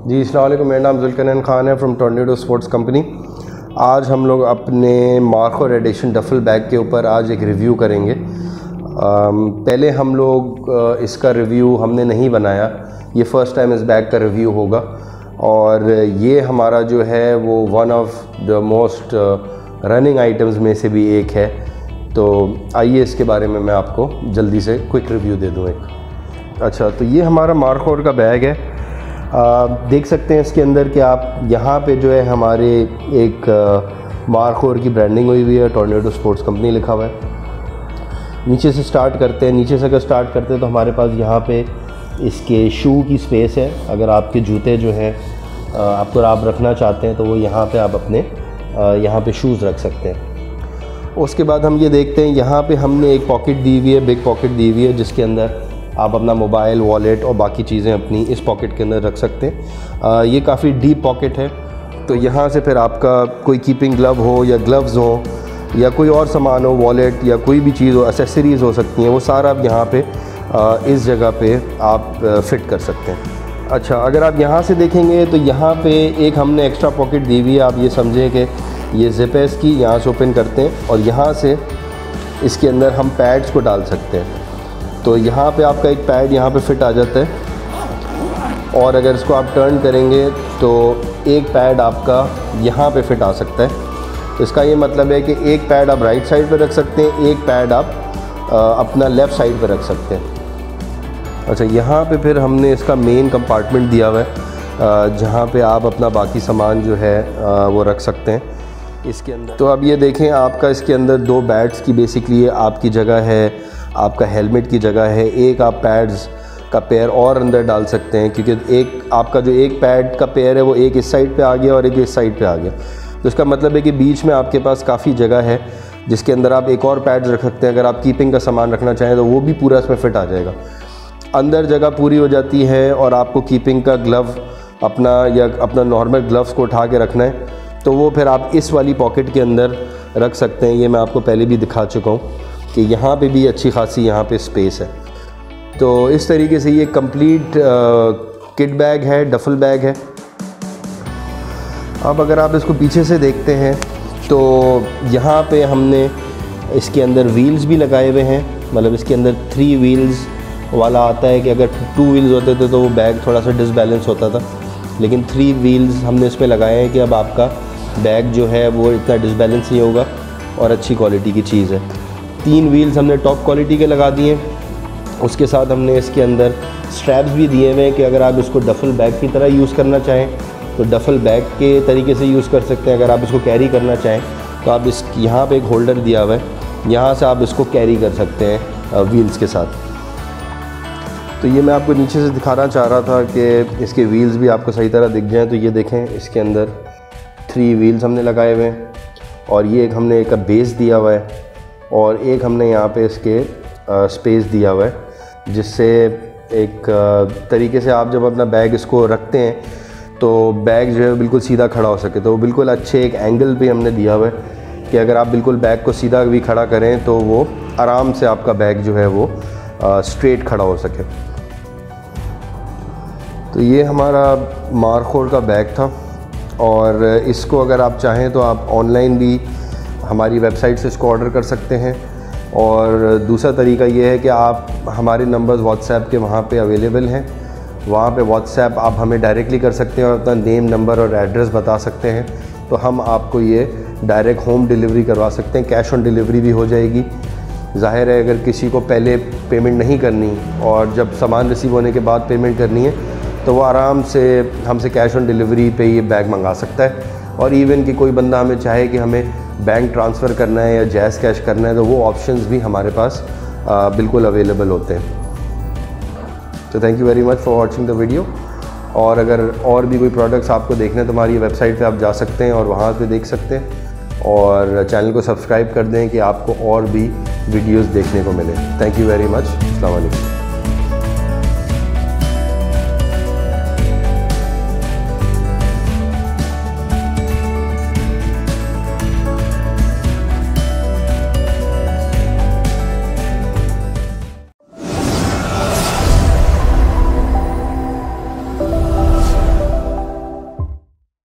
जी अस्सलाम वालेकुम, मेरा नाम जुल्करनैन ख़ान है फ्रॉम टोर्नेडो स्पोर्ट्स कंपनी। आज हम लोग अपने मार्कोर एडिशन डफल बैग के ऊपर आज एक रिव्यू करेंगे। पहले हम लोग इसका रिव्यू हमने नहीं बनाया, ये फ़र्स्ट टाइम इस बैग का रिव्यू होगा और ये हमारा जो है वो one of the most running items में से भी एक है। तो आइए इसके बारे में मैं आपको जल्दी से क्विक रिव्यू दे दूँ एक। अच्छा, तो ये हमारा मार्कोर का बैग है। देख सकते हैं इसके अंदर कि आप यहाँ पे जो है हमारे एक मार्कोर की ब्रांडिंग हुई है, टोर्नेडो स्पोर्ट्स कंपनी लिखा हुआ है। नीचे से स्टार्ट करते हैं, नीचे से अगर स्टार्ट करते हैं तो हमारे पास यहाँ पे इसके शू की स्पेस है। अगर आपके जूते जो हैं आपको आप रखना चाहते हैं तो वो यहाँ पे आप अपने यहाँ पे शूज़ रख सकते हैं। उसके बाद हम ये देखते हैं यहाँ पे हमने एक पॉकेट दी हुई है, बिग पॉकेट दी हुई है, जिसके अंदर आप अपना मोबाइल, वॉलेट और बाकी चीज़ें अपनी इस पॉकेट के अंदर रख सकते हैं। ये काफ़ी डीप पॉकेट है, तो यहाँ से फिर आपका कोई कीपिंग ग्लव हो या ग्लव्स हो या कोई और सामान हो, वॉलेट या कोई भी चीज़ हो, एसेसरीज़ हो सकती हैं, वो सारा आप यहाँ पे इस जगह पे आप फ़िट कर सकते हैं। अच्छा, अगर आप यहाँ से देखेंगे तो यहाँ पे एक हमने एक्स्ट्रा पॉकेट दी हुई है। आप ये समझें कि ये ज़िप है इसकी, यहाँ से ओपन करते हैं और यहाँ से इसके अंदर हम पैड्स को डाल सकते हैं। तो यहाँ पे आपका एक पैड यहाँ पे फिट आ जाता है और अगर इसको आप टर्न करेंगे तो एक पैड आपका यहाँ पे फिट आ सकता है। तो इसका ये मतलब है कि एक पैड आप राइट साइड पे रख सकते हैं, एक पैड आप अपना लेफ़्ट साइड पे रख सकते हैं। अच्छा, यहाँ पे फिर हमने इसका मेन कंपार्टमेंट दिया हुआ है जहाँ पे आप अपना बाकी सामान जो है वो रख सकते हैं इसके अंदर। तो अब ये देखें, आपका इसके अंदर दो बैट्स की बेसिकली आपकी जगह है, आपका हेलमेट की जगह है। एक आप पैड्स का पेयर और अंदर डाल सकते हैं, क्योंकि एक आपका जो एक पैड का पेयर है वो एक इस साइड पे आ गया और एक इस साइड पे आ गया। तो इसका मतलब है कि बीच में आपके पास काफ़ी जगह है जिसके अंदर आप एक और पैड्स रख सकते हैं। अगर आप कीपिंग का सामान रखना चाहें तो वो भी पूरा इसमें फ़िट आ जाएगा। अंदर जगह पूरी हो जाती है और आपको कीपिंग का ग्लव अपना या अपना नॉर्मल ग्लव्स को उठा के रखना है तो वो फिर आप इस वाली पॉकेट के अंदर रख सकते हैं। ये मैं आपको पहले भी दिखा चुका हूँ कि यहाँ पे भी अच्छी खासी यहाँ पे स्पेस है। तो इस तरीके से ये कंप्लीट किट बैग है, डफल बैग है। अब अगर आप इसको पीछे से देखते हैं तो यहाँ पे हमने इसके अंदर व्हील्स भी लगाए हुए हैं। मतलब इसके अंदर 3 व्हील्स वाला आता है कि अगर 2 व्हील्स होते थे तो वो बैग थोड़ा सा डिसबैलेंस होता था, लेकिन 3 व्हील्स हमने इसमें लगाए हैं कि अब आपका बैग जो है वो इतना डिसबैलेंस नहीं होगा और अच्छी क्वालिटी की चीज़ है। 3 व्हील्स हमने टॉप क्वालिटी के लगा दिए। उसके साथ हमने इसके अंदर स्ट्रैप्स भी दिए हुए हैं कि अगर आप इसको डफल बैग की तरह यूज़ करना चाहें तो डफल बैग के तरीके से यूज़ कर सकते हैं। अगर आप इसको कैरी करना चाहें तो आप इस यहाँ पे एक होल्डर दिया हुआ है, यहाँ से आप इसको कैरी कर सकते हैं व्हील्स के साथ। तो ये मैं आपको नीचे से दिखाना चाह रहा था कि इसके व्हील्स भी आपको सही तरह दिख जाएँ। तो ये देखें, इसके अंदर 3 व्हील्स हमने लगाए हुए हैं और ये एक हमने एक बेस दिया हुआ है और एक हमने यहाँ पे इसके स्पेस दिया हुआ है, जिससे एक तरीके से आप जब अपना बैग इसको रखते हैं तो बैग जो है बिल्कुल सीधा खड़ा हो सके। तो वो बिल्कुल अच्छे एक एंगल पे हमने दिया हुआ है कि अगर आप बिल्कुल बैग को सीधा भी खड़ा करें तो वो आराम से आपका बैग जो है वो स्ट्रेट खड़ा हो सके। तो ये हमारा मार्कोर का बैग था और इसको अगर आप चाहें तो आप ऑनलाइन भी हमारी वेबसाइट से इसको ऑर्डर कर सकते हैं। और दूसरा तरीका ये है कि आप हमारे नंबर्स व्हाट्सएप के वहाँ पे अवेलेबल हैं, वहाँ पे व्हाट्सएप आप हमें डायरेक्टली कर सकते हैं और अपना नेम, नंबर और एड्रेस बता सकते हैं तो हम आपको ये डायरेक्ट होम डिलीवरी करवा सकते हैं। कैश ऑन डिलीवरी भी हो जाएगी। ज़ाहिर है अगर किसी को पहले पेमेंट नहीं करनी और जब सामान रिसीव होने के बाद पेमेंट करनी है तो वो आराम से हमसे कैश ऑन डिलीवरी पे ये बैग मंगा सकता है। और इवन कि कोई बंदा हमें चाहे कि हमें बैंक ट्रांसफ़र करना है या जैज़ कैश करना है तो वो ऑप्शंस भी हमारे पास बिल्कुल अवेलेबल होते हैं। तो thank you very much for watching the video. और अगर और भी कोई प्रोडक्ट्स आपको देखने हैं तो हमारी वेबसाइट पे आप जा सकते हैं और वहाँ पे देख सकते हैं और चैनल को सब्सक्राइब कर दें कि आपको और भी वीडियोस देखने को मिले। Thank you very much. अस्सलाम वालेकुम।